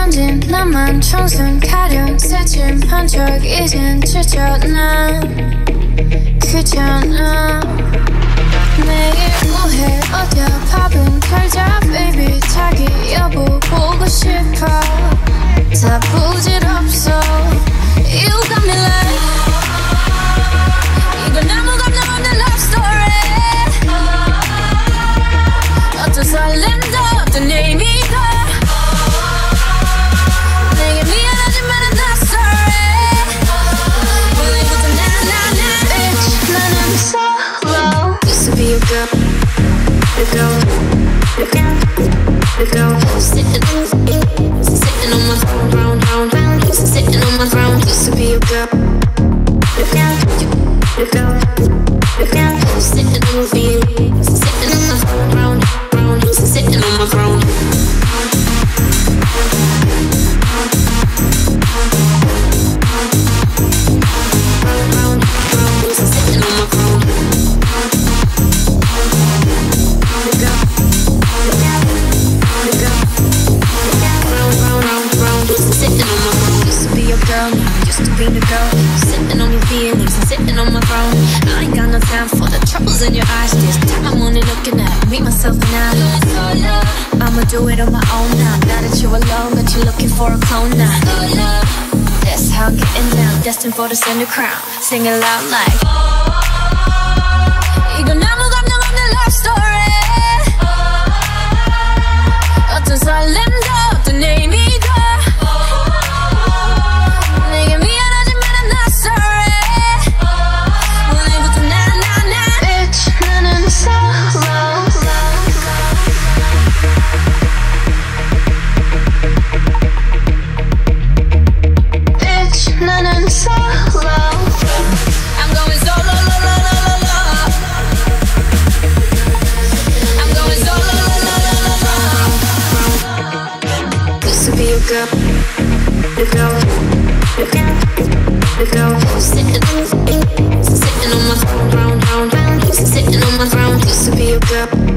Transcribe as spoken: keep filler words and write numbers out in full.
던진 나만 청순 가련 새침한 적 이젠 지쳤나 그잖아. 매일 뭐해 어디야 밥은 팔자 baby 자기 여보 보고 싶어 다 부질없어. You got me like 이건 아무 감정 없는 love story. 어떤 설렘도 어떤 의미가 내게 미안하지만 I'm not sorry. 오늘부터 나나나 bitch 나는 solo. Used to be a girl, a girl, a girl, a girl. Sitting, sitting on my throne, round, round, round. Used to sitting on my throne. Used to be a girl, a girl, a girl, a girl. Sitting on my feet, sitting on my throne, round, round. Used to sitting on my throne. In your eyes, this time I'm only looking at me, myself, and I. I'ma do it on my own now. Now that you're alone, but you're looking for a clone now. That's how I'm getting down, destined for the center crown. Sing it loud like 이건 아무 감정 없는 love story. 어떤 설렘도 어떤 의미가 내게 미안하지만 I'm not sorry. 오늘부터 나나나 bitch 나는 solo. Bitch 나는 solo. I'm going solo, lo, lo, lo, lo, lo. I'm going solo, lo, lo, lo, lo, lo. Used to be a girl, a girl, a girl, a girl. Sitting, sitting on my throne, round, round, round. Used to sitting on my throne. Used to be a girl.